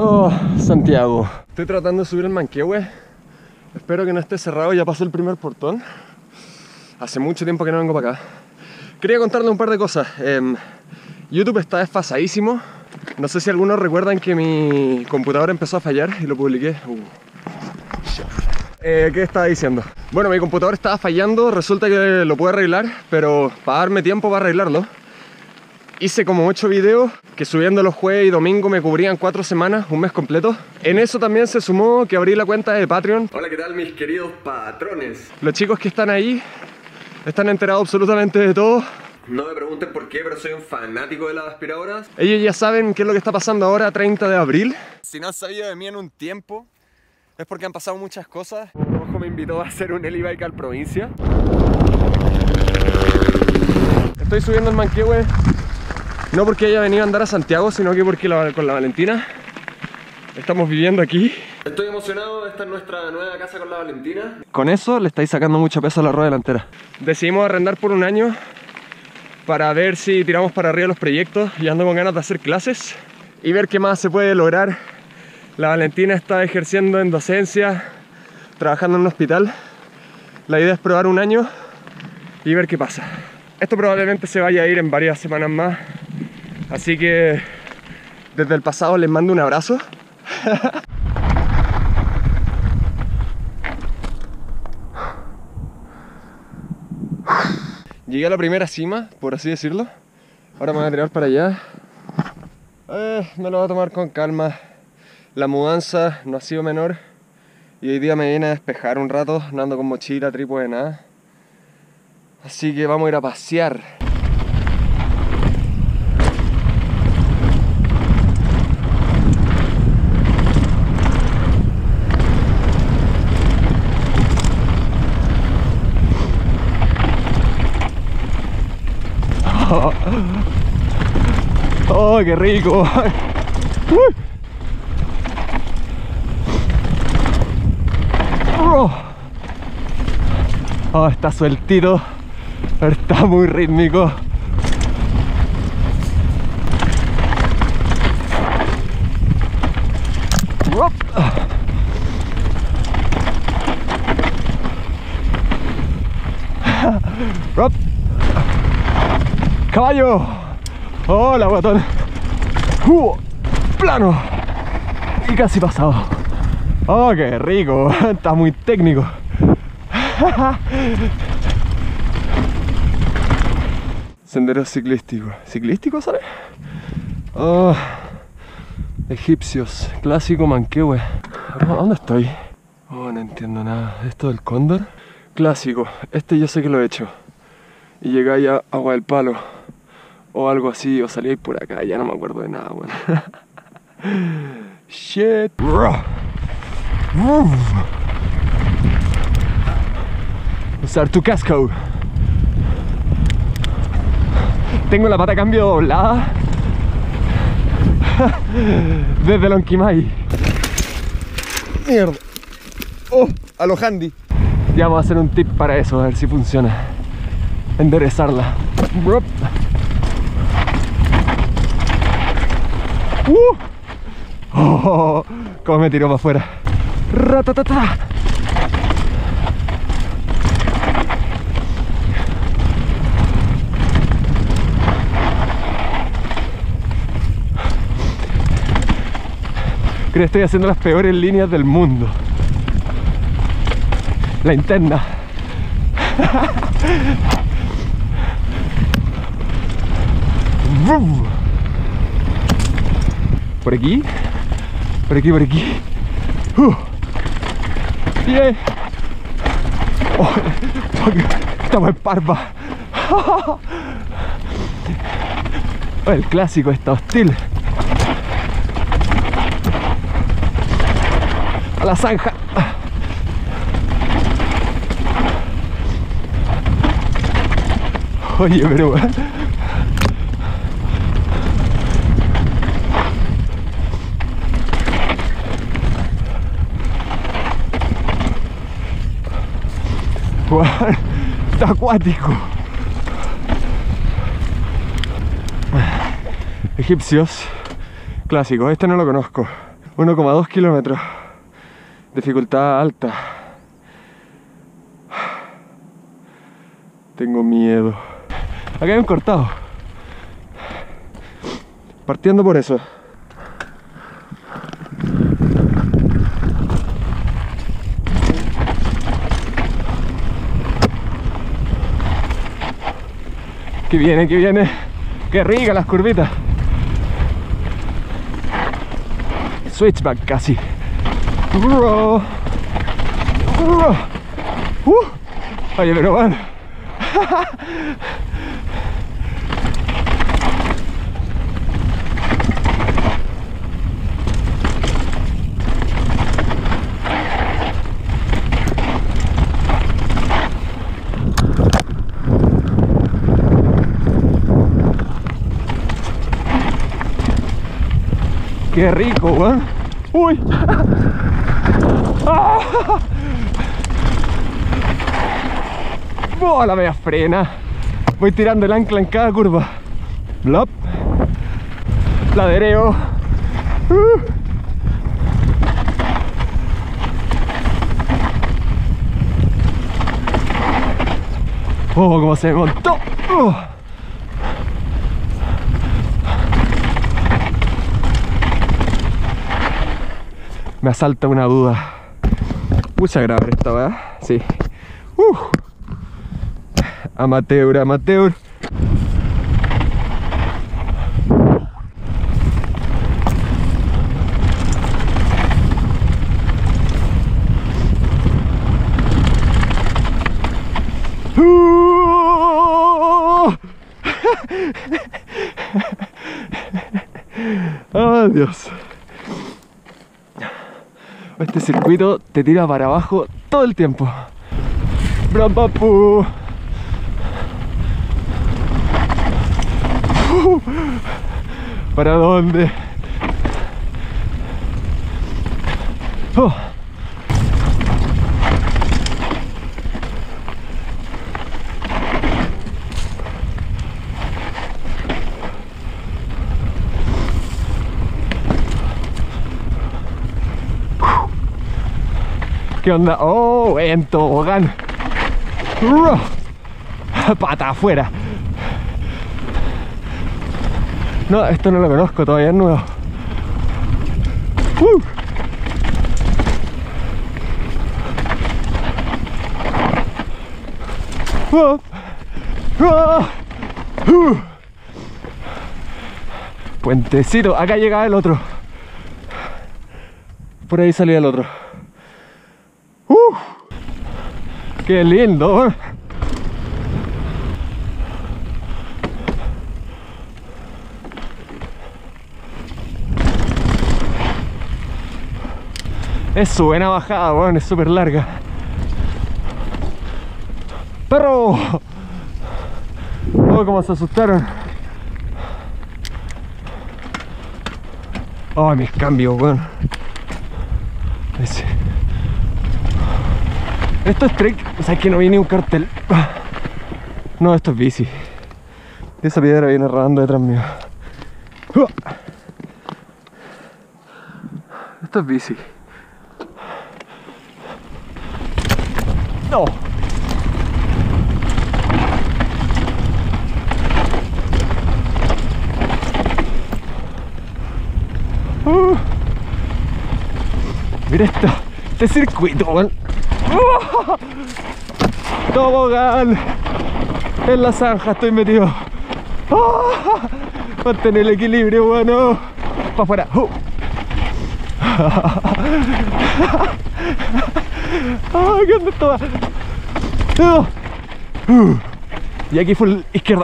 Oh, Santiago. Estoy tratando de subir el Manquehue. Espero que no esté cerrado, ya pasé el primer portón. Hace mucho tiempo que no vengo para acá. Quería contarles un par de cosas. YouTube está desfasadísimo. No sé si algunos recuerdan que mi computadora empezó a fallar y lo publiqué. ¿Qué estaba diciendo? Bueno, mi computador estaba fallando, resulta que lo puedo arreglar, pero para darme tiempo para arreglarlo, hice como 8 videos que subiendo los jueves y domingo me cubrían 4 semanas, un mes completo. En eso también se sumó que abrí la cuenta de Patreon. Hola, ¿qué tal mis queridos patrones? Los chicos que están ahí están enterados absolutamente de todo. No me pregunten por qué, pero soy un fanático de las aspiradoras. Ellos ya saben qué es lo que está pasando ahora, 30 de abril. Si no han sabido de mí en un tiempo, es porque han pasado muchas cosas. Ojo, me invitó a hacer un e-bike al provincia. Estoy subiendo el Manquehue, no porque haya venido a andar a Santiago, sino que porque con la Valentina estamos viviendo aquí. Estoy emocionado, esta es nuestra nueva casa con la Valentina. Con eso le estáis sacando mucho peso a la rueda delantera. Decidimos arrendar por un año para ver si tiramos para arriba los proyectos y ando con ganas de hacer clases y ver qué más se puede lograr. La Valentina está ejerciendo en docencia, trabajando en un hospital. La idea es probar un año y ver qué pasa. Esto probablemente se vaya a ir en varias semanas más, así que desde el pasado les mando un abrazo. Llegué a la primera cima, por así decirlo. Ahora me voy a tirar para allá. Me lo voy a tomar con calma. La mudanza no ha sido menor y hoy día me viene a despejar un rato. No ando con mochila, trípode, nada. Así que vamos a ir a pasear. Oh, qué rico. Oh, está sueltito, está muy rítmico. Caballo. Hola, guatón. Plano. Y casi pasado. Oh, qué rico. Está muy técnico. Sendero ciclístico. ¿Ciclístico, sabes? Oh, egipcios. Clásico Manquehue. ¿Dónde estoy? Oh, no entiendo nada. ¿Esto del cóndor? Clásico. Este yo sé que lo he hecho. Y llegáis a Agua del Palo o algo así, o salíais por acá, ya no me acuerdo de nada, bueno. Shit. Usar tu casco. Tengo la pata a cambio doblada desde Lonquimay. Mierda. Oh, a lo handy. Ya vamos a hacer un tip para eso, a ver si funciona. Enderezarla. Oh, cómo me tiró para afuera. Ratatata. Creo que estoy haciendo las peores líneas del mundo. La interna. Por aquí, por aquí, por aquí. Bien. Oh, estamos en Parva. Oh, el clásico está hostil. A la zanja. Oye, pero está acuático. Egipcios, clásico, este no lo conozco. 1,2 kilómetros. Dificultad alta. Tengo miedo. Acá hay un cortado. Partiendo por eso. Que viene, que viene. Qué rica las curvitas. Switchback casi. Oye, pero bueno. Qué rico, weón. Uy. Oh, la media frena. Voy tirando el ancla en cada curva. Blop. Ladereo. Oh, cómo se me montó. Me asalta una duda. Pucha, grabar esta, ¿verdad? Sí. Amateur, amateur. Oh, Dios. Este circuito te tira para abajo todo el tiempo. Brampapu. ¿Para dónde? Oh. ¿Qué onda? Oh, en tobogán. Pata afuera. No, esto no lo conozco, todavía es nuevo. Puentecito, acá llega el otro. Por ahí salía el otro. ¡Qué lindo! Es su buena bajada, bueno, es súper larga. ¡Perro! Oh, cómo se asustaron. Oh, mis cambios, weón. Esto es trick, o sea, es que no vi ni un cartel. No, esto es bici. Esa piedra viene rodando detrás mío. Esto es bici. No. Mira este circuito, weón. Tobogán. En la zanja estoy metido. Mantener el equilibrio, bueno. Para afuera. ¿Qué onda estaba? Y aquí fue la izquierda.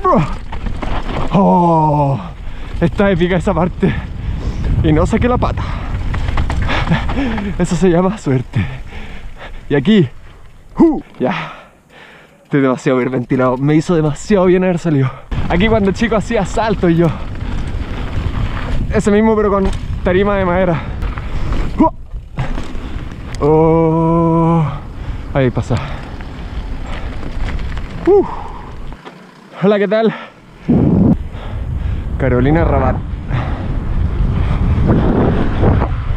Oh, está épica esa parte. Y no saqué la pata. Eso se llama suerte. Y aquí ya. Estoy demasiado hiperventilado. Me hizo demasiado bien haber salido. Aquí cuando el chico hacía saltos yo. Ese mismo pero con tarima de madera. Oh, ahí pasa. Hola, ¿qué tal? Carolina Rabat.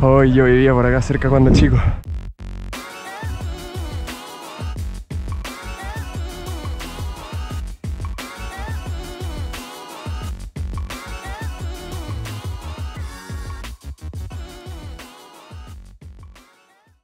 Hoy yo vivía por acá cerca cuando chico.